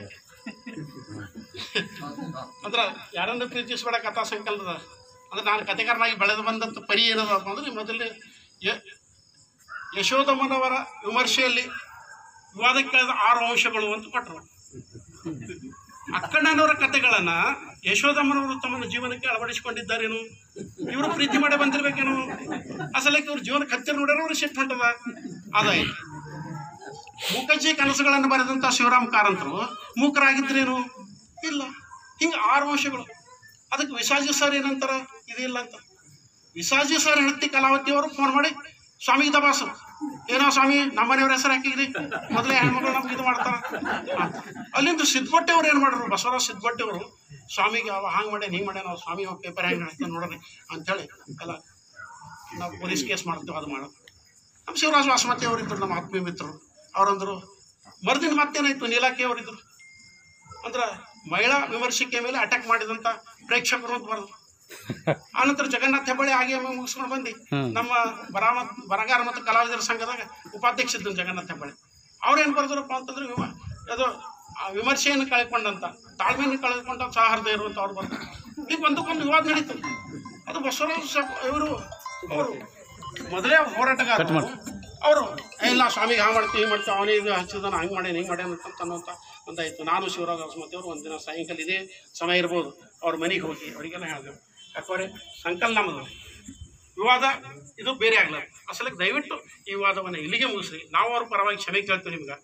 ಅಂದ್ರೆ ಯಾರನ್ನು ಪ್ರೀತಿಸ್ಬೇಡ ಕಥಾ ಸಂಕಲನದ ಅಂದ್ರೆ ನಾನು ಕಥೆಗಾರನಾಗಿ ಬೆಳೆದು ಬಂದಂಥ ಪರಿ ಏನದಪ್ಪ ಅಂದ್ರೆ ಮೊದಲೇ ಯ ಯಶೋಧಮ್ಮನವರ ವಿಮರ್ಶೆಯಲ್ಲಿ ವಿವಾದಕ್ಕೆ ಕಳೆದ ಆರು ಅಂಶಗಳು ಅಂತ ಕೊಟ್ಟರು. ಅಕ್ಕಣ್ಣನವರ ಕಥೆಗಳನ್ನು ಯಶೋಧಮ್ಮನವರು ತಮ್ಮ ಜೀವನಕ್ಕೆ ಅಳವಡಿಸಿಕೊಂಡಿದ್ದಾರೇನು? ಇವರು ಪ್ರೀತಿ ಮಾಡೇ ಬಂದಿರ್ಬೇಕೇನು? ಅಸಲಕ್ಕೆ ಇವ್ರ ಜೀವನಕ್ಕೆ ಹತ್ತಿರ ನೋಡ್ಯಾರ ಅವ್ರು ಶಿಫ್ಟ್ ಹೊಂಟದ ಅದಾಯ್ತು. ಮೂಕಜ್ಜಿ ಕನಸುಗಳನ್ನು ಬರೆದಂಥ ಶಿವರಾಮ್ ಕಾರಂತರು ಮೂಕರಾಗಿದ್ರೇನು? ಇಲ್ಲ. ಹಿಂಗೆ ಆರು ಅಂಶಗಳು. ಅದಕ್ಕೆ ವಿಸಾಜಿ ಸರ್ ಏನಂತಾರ, ಇದಿಲ್ಲ ಅಂತ. ವಿಸಾಜಿ ಸರ್ ಹೆಂಡತಿ ಕಲಾವತಿ ಅವರು ಫೋನ್ ಮಾಡಿ ಸ್ವಾಮಿಗೆ ದಬಾಸು, ಏನೋ ಸ್ವಾಮಿ ನಮ್ಮನೆಯವ್ರ ಹೆಸರು ಹಾಕಿದ್ರಿ, ಮೊದಲೇ ಹೆಣ್ಮಗಳು ನಮ್ಗೆ ಇದು ಮಾಡ್ತಾರ. ಅಲ್ಲಿಂದ ಸಿದ್ಧಬಟ್ಟೆ ಅವ್ರು ಏನು ಮಾಡ್ರು, ಬಸವರಾಜ್ ಸಿದ್ಧಬಟ್ಟೆ ಅವರು ಸ್ವಾಮಿಗೆ ಅವ ಹಂಗೆ ಮಾಡೇ ಹಿಂಗೆ ಮಾಡೇ ನಾವು ಸ್ವಾಮಿ ಪೇಪರ್ ಹೆಂಗೆ ನಡೆಸ್ತಾನೆ ನೋಡ್ರಿ ಅಂಥೇಳಿ ಎಲ್ಲ ನಾವು ಪೊಲೀಸ್ ಕೇಸ್ ಮಾಡ್ತೇವೆ. ಅದು ಮಾಡೋದು ನಮ್ಮ ಶಿವರಾಜ್ ವಾಸಮತಿ ಅವರಿದ್ದರು, ನಮ್ಮ ಆತ್ಮೀಯ ಮಿತ್ರರು. ಅವರಂದರು ಮರುದಿನ ಮತ್ತೇನಾಯ್ತು, ನೀಲಾಕಿ ಅವರಿದ್ದರು. ಅಂದ್ರೆ ಮಹಿಳಾ ವಿಮರ್ಶಿಕೆ ಮೇಲೆ ಅಟ್ಯಾಕ್ ಮಾಡಿದಂಥ ಪ್ರೇಕ್ಷಕರು ಅಂತ ಬರೆದ್ರು. ಆನಂತರ ಜಗನ್ನಾಥ ಹೆಬ್ಬಾಳಿ ಹಾಗೆ ಮುಗಿಸ್ಕೊಂಡು ಬಂದು ನಮ್ಮ ಬರಾಮ ಬರಗಾರ ಮತ್ತು ಕಲಾವಿದರ ಸಂಘದಾಗ ಉಪಾಧ್ಯಕ್ಷ ಇದ್ದರು ಜಗನ್ನಾಥ ಹೆಬ್ಬಾಳಿ. ಅವ್ರೇನು ಬರೆದ್ರಪ್ಪ ಅಂತಂದ್ರೆ ವಿಮ ಅದು ವಿಮರ್ಶೆಯನ್ನು ಕಳ್ಕೊಂಡಂತ ತಾಳ್ಮೆಯನ್ನು ಕಳೆದುಕೊಂಡ ಸಹೃದ ಇರುವಂಥ ಅವ್ರು ಬರ್ತಾರೆ. ಈಗ ಒಂದಕ್ಕೊಂದು ವಿವಾದ ನಡೀತು. ಅದು ಬಸವರಾಜ್ ಇವರು ಅವರು ಮೊದಲೇ ಹೋರಾಟಗಾರರು. ಅವರು ಇಲ್ಲ ಸ್ವಾಮಿಗೆ ಹಾಗೆ ಮಾಡ್ತೀವಿ ಮಾಡ್ತೀವಿ ಅವನೇ ಇದು ಹಚ್ಚಿದಾನ ಹಂಗೆ ಮಾಡೇನು ಹಿಂಗೆ ಮಾಡ್ಯಾನ ಅಂತ ಅನ್ನೋಂಥ ಒಂದಾಯಿತು. ನಾನು ಶಿವರಾಜ್ ವಾಸಮತಿ ಅವರು ಒಂದಿನ ಸಾಯಂಕಾಲ ಇದೇ ಸಮಯ ಇರ್ಬೋದು ಅವ್ರ ಮನೆಗೆ ಹೋಗಿ ಅವರಿಗೆಲ್ಲ ಹೇಳಿದೆವು, ಯಾಕಂದರೆ ಸಂಕಲ್ ನಮ್ಮದು ವಿವಾದ ಇದು ಬೇರೆ ಆಗ್ಲಾರ. ಅಸಲಕ್ಕೆ ದಯವಿಟ್ಟು ಈ ವಿವಾದವನ್ನು ಇಲ್ಲಿಗೆ ಮುಗಿಸ್ರಿ, ನಾವು ಅವ್ರ ಪರವಾಗಿ ಕ್ಷಮೆ ಕೇಳ್ತೀವಿ ನಿಮ್ಗೆ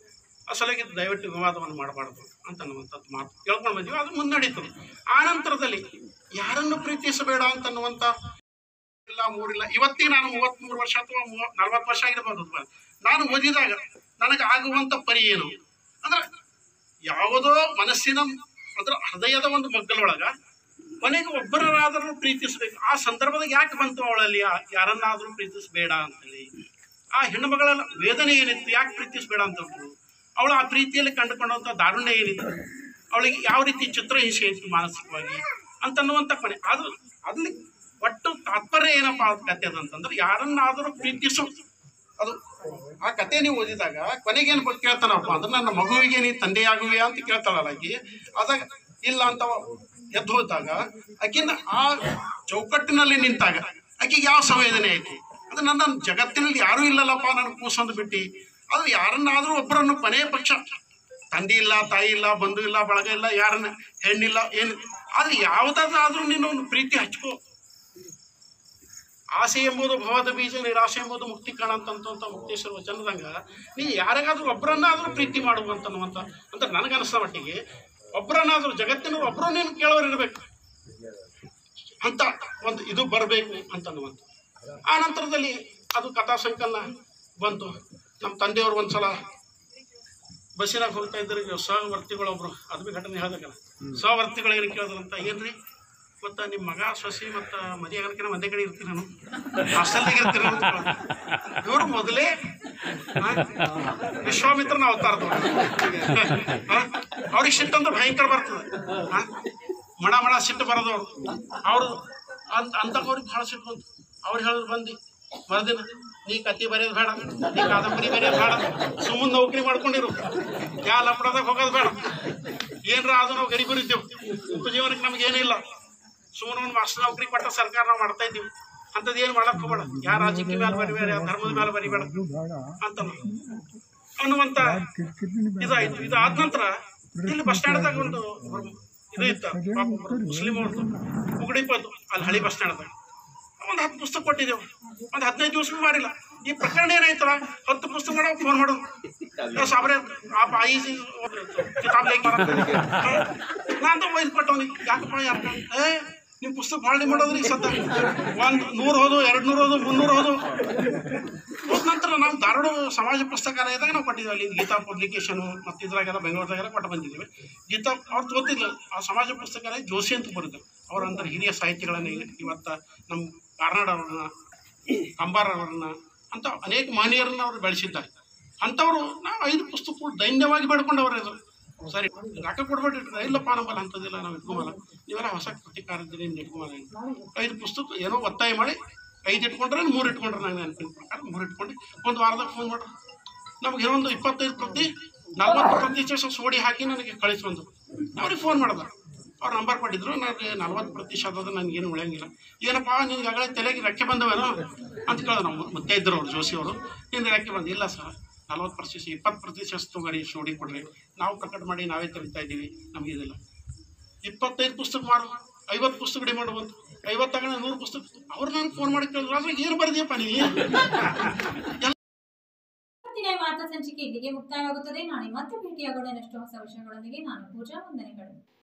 ಅಸಲಿಗೆ ದಯವಿಟ್ಟು ವಿವಾದವನ್ನು ಮಾಡಬಾರ್ದು ಅಂತ ಅನ್ನುವಂಥದ್ದು ಮಾತು ಕೇಳ್ಕೊಂಡು ಬಂದೀವಿ. ಅದು ಮುನ್ನಡೀತದೆ. ಆ ನಂತರದಲ್ಲಿ ಯಾರನ್ನು ಪ್ರೀತಿಸಬೇಡ ಅಂತನ್ನುವಂಥ ಇಲ್ಲ ಮೂರಿಲ್ಲ. ಇವತ್ತಿಗೆ ನಾನು ಮೂವತ್ತ್ಮೂರು ವರ್ಷ ಅಥವಾ ಮೂವತ್ ನಲ್ವತ್ತು ವರ್ಷ ಆಗಿರ್ಬೋದು. ನಾನು ಓದಿದಾಗ ನನಗೆ ಆಗುವಂಥ ಪರಿ ಏನು ಅಂದ್ರೆ, ಯಾವುದೋ ಮನಸ್ಸಿನ ಅಂದ್ರೆ ಹೃದಯದ ಒಂದು ಮಗ್ಗಲೊಳಗ ಕೊನೆಗೆ ಒಬ್ಬರನ್ನಾದರೂ ಪ್ರೀತಿಸಬೇಕು. ಆ ಸಂದರ್ಭದಾಗ ಯಾಕೆ ಬಂತು ಅವಳಲ್ಲಿ ಯಾರನ್ನಾದರೂ ಪ್ರೀತಿಸಬೇಡ ಅಂತೇಳಿ? ಆ ಹೆಣ್ಣು ಮಗಳ ವೇದನೆ ಏನಿತ್ತು, ಯಾಕೆ ಪ್ರೀತಿಸಬೇಡ ಅಂತ ಅವಳು ಆ ಪ್ರೀತಿಯಲ್ಲಿ ಕಂಡುಕೊಂಡಂಥ ದಾರುಣ್ಯ ಏನಿತ್ತು, ಅವಳಿಗೆ ಯಾವ ರೀತಿ ಚಿತ್ರಹಿಂಸೆ ಇತ್ತು ಮಾನಸಿಕವಾಗಿ ಅಂತನ್ನುವಂಥ ಕೊನೆ. ಅದು ಅದ್ರಲ್ಲಿ ಒಟ್ಟು ತಾತ್ಪರ್ಯ ಏನಪ್ಪ ಕತೆ ಅದಂತಂದ್ರೆ, ಯಾರನ್ನಾದರೂ ಪ್ರೀತಿಸು. ಅದು ಆ ಕತೆ ನೀವು ಓದಿದಾಗ ಕೊನೆಗೇನು ಕೇಳ್ತಾನಪ್ಪ ಅಂದ್ರೆ, ನನ್ನ ಮಗುವಿಗೆ ನೀ ತಂದೆಯಾಗುವೆ ಅಂತ ಕೇಳ್ತಾಳಲ್ಲ ಆಕಿ. ಅದಾಗ ಇಲ್ಲ ಅಂತ ಎದ್ದು ಹೋದಾಗ ಆಕಿನ ಆ ಚೌಕಟ್ಟಿನಲ್ಲಿ ನಿಂತಾಗ ಆಕಿಗೆ ಯಾವ ಸಂವೇದನೆ ಐತಿ? ಅದು ನನ್ನ ಜಗತ್ತಿನಲ್ಲಿ ಯಾರೂ ಇಲ್ಲಲ್ಲಪ್ಪ ನನಗೆ ಕೂಸೊಂದು ಬಿಟ್ಟು. ಅದು ಯಾರನ್ನಾದರೂ ಒಬ್ಬರನ್ನು ಕೊನೆಯ ಪಕ್ಷ, ತಂದೆ ಇಲ್ಲ, ತಾಯಿ ಇಲ್ಲ, ಬಂಧು ಇಲ್ಲ, ಬಳಗ ಇಲ್ಲ, ಯಾರನ್ನ ಹೆಣ್ಣಿಲ್ಲ, ಏನು ಆದ್ರೆ ಯಾವುದಾದ್ರೂ ನೀನು ಒಂದು ಪ್ರೀತಿ ಹಚ್ಕೋ. ಆಸೆ ಎಂಬುದು ಭವದ ಬೀಜ, ನಿರಾಸೆ ಎಂಬುದು ಮುಕ್ತಿ ಕಾಣ ಅಂತಂತ ಮುಕ್ತೇಶ್ವರ ವಚನದಂಗ ನೀ ಯಾರಿಗಾದ್ರೂ ಒಬ್ಬರನ್ನಾದ್ರೂ ಪ್ರೀತಿ ಮಾಡುವಂತನ್ನುವಂತ ಅಂತ ನನಗನ್ನಿಸೋ ಮಟ್ಟಿಗೆ ಒಬ್ಬರನ್ನಾದ್ರೂ ಜಗತ್ತಿನ ಒಬ್ಬರು ನೀನು ಕೇಳೋರು ಇರಬೇಕು ಅಂತ ಒಂದು ಇದು ಬರಬೇಕು ಅಂತನ್ನುವಂಥ. ಆ ನಂತರದಲ್ಲಿ ಅದು ಕಥಾ ಸಂಕಲನ ಬಂತು. ನಮ್ಮ ತಂದೆಯವರು ಒಂದ್ಸಲ ಬಸ್ಸಿನಾಗ ಹೋಗ್ತಾ ಇದ್ರಿಗೆ ಸಹವರ್ತಿಗಳೊಬ್ರು ಅದು ಭೀ ಘಟನೆ ಹೇಳ್ಬೇಕಲ್ಲ, ಸಹವರ್ತಿಗಳು ಏನು ಕೇಳಿದ್ರಂತ, ಏನ್ರಿ ಮತ್ತು ನಿಮ್ಮ ಮಗ ಸೊಸಿ ಮತ್ತು ಮದುವೆ ಆಗಲಿಕ್ಕೆ ಒಂದೇ ಕಡೆ ಇರ್ತೀರಿ, ನಾನು ಹಾಸ್ಟೆಲ್ದಾಗ ಇರ್ತೀರಿ ಅಂತ. ಇವರು ಮೊದಲೇ ವಿಶ್ವಾಮಿತ್ರನ ಅವತಾರದವ್ರು. ಅವ್ರಿಗೆ ಸಿಟ್ಟು ಅಂದ್ರೆ ಭಯಂಕರ ಬರ್ತದೆ, ಮಣ ಮಣ ಸಿಟ್ಟು ಬರೋದವ್ರು ಅವರು ಅಂತ ಅಂತವ್ರಿಗೆ ಭಾಳ ಸಿಟ್ಟು ಬಂತು. ಅವ್ರು ಹೇಳಿದ್ರು ಬಂದು ಮರದಿನ ನೀ ಕತ್ತಿ ಬರೆಯೋದು ಬೇಡ, ನೀ ಕಾದಂಬರಿ ಬರೆಯೋದು ಬೇಡ, ಸುಮ್ಮನೆ ನೌಕರಿ ಮಾಡ್ಕೊಂಡಿರು, ಯಾ ಲಪಡದಾಗ ಹೋಗೋದು ಬೇಡ, ಏನರ ಅದು ನಾವು ಗರಿಬರಿದ್ದೇವೆ, ಉಪಜೀವನಕ್ಕೆ ನಮಗೇನಿಲ್ಲ, ಸುಮ್ಮನೆ ಒಂದು ಮಾಸ್ಟರ್ ನೌಕರಿ ಕೊಟ್ಟ ಸರ್ಕಾರ ನಾವು ಮಾಡ್ತಾ ಇದ್ದೀವಿ, ಅಂಥದ್ದು ಏನು ಮಾಡಕ್ಕೆ ಹೋಗಬೇಡ, ಯಾರ ರಾಜಕೀಯ ಮೇಲೆ ಬರಿಬೇಡ, ಯಾವ ಧರ್ಮದ ಮೇಲೆ ಬರಿಬೇಡ ಅಂತ ಅನ್ನುವಂಥ ಇದಾಯಿತು. ಇದು ಆದ ನಂತರ ಇಲ್ಲಿ ಬಸ್ ಸ್ಟ್ಯಾಂಡ್ದಾಗ ಒಂದು ಇದು ಇತ್ತು, ಮುಸ್ಲಿಂ ಅವ್ರದ್ದು ಮುಗುಡಿಪತ್ತು ಅಲ್ಲಿ ಹಳಿ ಬಸ್ ಸ್ಟ್ಯಾಂಡ್ದಾಗ ಒಂದು ಹತ್ತು ಪುಸ್ತಕ ಕೊಟ್ಟಿದ್ದೆವು. ಒಂದು ಹದಿನೈದು ದಿವಸ ಮಾಡಿಲ್ಲ. ಈ ಪ್ರಕರಣ ಏನಾಯ್ತಲ್ಲ, ಹತ್ತು ಪುಸ್ತಕ ಮಾಡೋ ಫೋನ್ ಮಾಡೋದು ಸಾಬ್ರೆ ಆಪ ಐಸಿ ಕಿತಾಬ್ ನಾನು ಒಯ್ದು ಕೊಟ್ಟವನಿಗೆ, ಯಾಕಪ್ಪ ಯಾಕ ಏ ನಿಮ್ಮ ಪುಸ್ತಕ ಭಾಳ ಮಾಡೋದ್ರಿ ಸದ್ದ ಒಂದು ನೂರು ಹೋದು, ಎರಡು ನೂರು ಹೋದು, ಮುನ್ನೂರು ಹೋದು. ಹೋದ ನಂತರ ನಾವು ಧಾರವಾಡ ಸಮಾಜ ಪುಸ್ತಕಾಲಯದಾಗ ನಾವು ಕೊಟ್ಟಿದ್ದೀವಿ. ಅಲ್ಲಿ ಗೀತಾ ಪಬ್ಲಿಕೇಶನು ಮತ್ತು ಇದ್ರಾಗೆಲ್ಲ ಬೆಂಗಳೂರದಾಗೆಲ್ಲ ಕೊಟ್ಟು ಬಂದಿದ್ದೀವಿ. ಗೀತಾ ಅವ್ರು ಗೊತ್ತಿಲ್ಲ, ಆ ಸಮಾಜ ಪುಸ್ತಕಾಲಯ ಜೋಶಿ ಅಂತ ಬರುತ್ತೆ. ಅವ್ರ ಅಂದ್ರೆ ಹಿರಿಯ ಸಾಹಿತ್ಯಗಳನ್ನ ಇವತ್ತು ನಮ್ಮ ಕಾರ್ನಾಡ್ ಅವ್ರನ್ನ, ಕಂಬಾರ್ ಅವ್ರನ್ನ ಅಂತ ಅನೇಕ ಮಹನೀಯರನ್ನ ಅವರು ಬೆಳೆಸಿದ್ದಾರೆ. ಅಂಥವ್ರು ನಾವು ಐದು ಪುಸ್ತಕಗಳು ದೈನ್ಯವಾಗಿ ಬೆಳ್ಕೊಂಡವ್ರು. ಇದು ಸರಿ ರೊಕ್ಕ ಕೊಡ್ಬೇಡಿ, ಇಲ್ಲಪ್ಪ ನಮ್ಮಲ್ಲ ಅಂಥದ್ದಿಲ್ಲ, ನಾವು ಇಟ್ಕೊಂಬಲ್ಲ, ನೀವೆಲ್ಲ ಹೊಸ ಕೃತಿಕಾರದಿರಿ ಇಟ್ಕೊಂಬಲ್ಲ. ಐದು ಪುಸ್ತಕ ಏನೋ ಒತ್ತಾಯ ಮಾಡಿ ಐದು ಇಟ್ಕೊಂಡ್ರೆ ಮೂರು ಇಟ್ಕೊಂಡ್ರೆ ನಂಗೆ ನೆನಪಿನ ಪ್ರಕಾರ ಮೂರು ಇಟ್ಕೊಂಡು ಒಂದು ವಾರದಾಗ ಫೋನ್ ಮಾಡ್ರಿ, ನಮ್ಗೆ ಏನೊಂದು ಇಪ್ಪತ್ತೈದು ಪ್ರತಿ ನಲ್ವತ್ತು ಪ್ರತಿಶತ ಸೋಡಿ ಹಾಕಿ ನನಗೆ ಕಳಿಸ್ಬಂದು ಅವ್ರಿಗೆ ಫೋನ್ ಮಾಡ್ದೆ. ಅವ್ರು ನಂಬರ್ ಕೊಟ್ಟಿದ್ರು, ನನಗೆ ನಲ್ವತ್ತು ಪ್ರತಿಶತದ ನನಗೇನು ಉಳಿಯಂಗಿಲ್ಲ. ಏನಪ್ಪ ನಿನ್ಗೆ ಆಗಲೇ ತಲೆಗೆ ರೆಕ್ಕೆ ಬಂದವೇನೋ ಅಂತ ಕೇಳಿದ್ರು. ನಮ್ಮ ಮುತ್ತೆ ಇದ್ದರು ಅವರು, ಜೋಶಿ ಅವರು, ನಿನ್ನ ರೆಕ್ಕೆ ಬಂದು ಇಲ್ಲ ಸರ್ ನಲ್ವತ್ತು ಪ್ರತಿಶತ ಇಪ್ಪತ್ತು ಪ್ರತಿಶತ ತೊಗೊರಿ ಸೋಡಿ ಕೊಡ್ರಿ, ನಾವು ಪ್ರಕಟ ಮಾಡಿ ನಾವೇ ತೆಗಿತಾ ಇದ್ದೀವಿ, ನಮಗಿದಿಲ್ಲ. ಇಪ್ಪತ್ತೈದು ಪುಸ್ತಕ ಮಾಡು, ಐವತ್ತು ಪುಸ್ತಕ ಡಿಮಾಂಡ್ ಬಂತು, ಐವತ್ತು ತಗೊಂಡು ನೂರು ಪುಸ್ತಕ. ಅವ್ರು ನನಗೆ ಫೋನ್ ಮಾಡಿ ಕೇಳಿದ್ರು, ಅದ್ರಾಗ ಏನು ಬರ್ದಿಯಪ್ಪ ನೀ? ವಾರ್ತಾ ಸಂಚಿಕೆ ಇಲ್ಲಿಗೆ ಮುಕ್ತಾಯವಾಗುತ್ತದೆ. ನಾಳೆ ಮತ್ತೆ ಭೇಟಿಯಾಗೋಣ ನೆಕ್ಸ್ಟ್ ಹೊಸ ವಿಷಯಗಳೊಂದಿಗೆ. ನಾನು ಪೂಜಾ, ವಂದನೆಗಳು.